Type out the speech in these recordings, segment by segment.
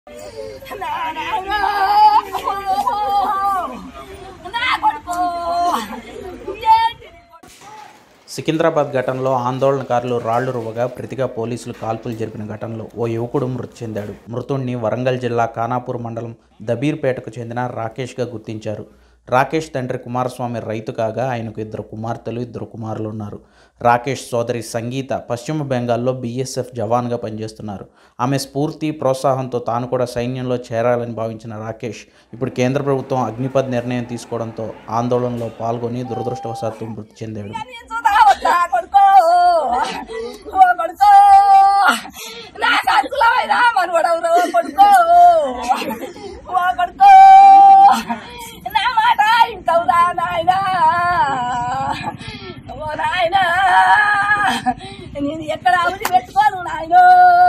సికింద్రాబాద్ ఘటనలో ఆందోళనకారులు రాళ్లు రువ్వగా ప్రతిగా పోలీసులు కాల్పులు జరిపిన ఘటనలో ఓ యువకుడు మృతి చెందాడు. మృతుడిని వరంగల్ జిల్లా ఖానాపూర్ మండలం దబీర్పేటకు చెందిన రాకేష్గా గుర్తించారు. రాకేష్ తండ్రి కుమారస్వామి రైతు కాగా ఆయనకు 2 కుమార్తెలు 2 కుమారులు ఉన్నారు. రాకేష్ సోదరి సంగీత పశ్చిమ బెంగాల్లో బీఎస్ఎఫ్ జవాన్గా పనిచేస్తున్నారు. ఆమె స్ఫూర్తి ప్రోత్సాహంతో తాను కూడా సైన్యంలో చేరాలని భావించిన రాకేష్ ఇప్పుడు కేంద్ర ప్రభుత్వం అగ్నిపథ్ నిర్ణయం తీసుకోవడంతో ఆందోళనలో పాల్గొని దురదృష్టవశాత్తు మృతి చెందాడు. నేను ఎక్కడ అవధి పెట్టుకోను నాయనో.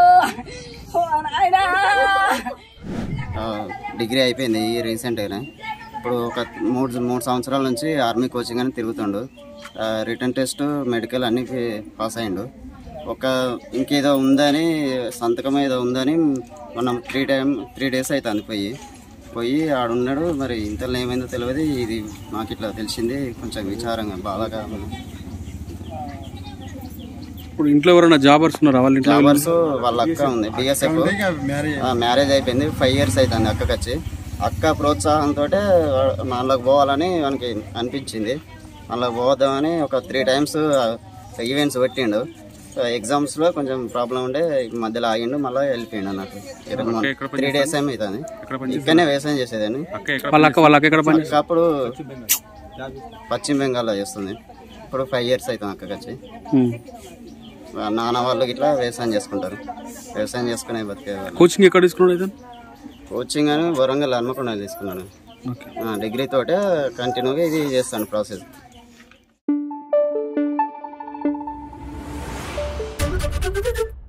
డిగ్రీ అయిపోయింది రీసెంట్గానే. ఇప్పుడు ఒక 3 సంవత్సరాల నుంచి ఆర్మీ కోచింగ్ అని తిరుగుతుండు. రిటర్న్ టెస్ట్ మెడికల్ అన్నీ పాస్ అయ్యిండు. ఇంకేదో ఉందని సంతకం ఏదో ఉందని మనం 3 డేస్ అవుతుంది పోయి ఆడున్నాడు. మరి ఇంతలో ఏమైందో తెలియదు. ఇది మాకు ఇట్లా తెలిసింది. కొంచెం విచారంగా బాగా. ఇప్పుడు ఇంట్లో ఎవరైనా జాబర్స్ ఉన్నారా? జాబర్స్ వాళ్ళ అక్క ఉంది బిఎస్ఎఫ్, మ్యారేజ్ అయిపోయింది. 5 years అవుతుంది అక్కకి వచ్చి. అక్క ప్రోత్సాహంతో మనలోకి పోవాలని మనకి అనిపించింది. మనలోకి పోదామని ఒక 3 times ఈవెంట్స్ పెట్టిండు. ఎగ్జామ్స్లో కొంచెం ప్రాబ్లం ఉండే మధ్యలో ఆగిండు, మళ్ళీ వెళ్ళిపోయిండు అన్నట్టు. 3 days ఏమి అవుతుంది. ఇక్కడనే వ్యవసాయం చేసేదాన్ని. అప్పుడు పశ్చిమ బెంగాల్లో చేస్తుంది. ఇప్పుడు 5 years అవుతుంది అక్కకి వచ్చి. నాన్న వాళ్ళు ఇట్లా వ్యవసాయం చేసుకుంటారు. వ్యవసాయం చేసుకునే బతికే. కోచింగ్ ఎక్కడ తీసుకున్నాడు? కోచింగ్ అని వరంగల్ హన్మకొండ తీసుకున్నాను. డిగ్రీ తోటే కంటిన్యూగా ఇది చేస్తాను ప్రాసెస్.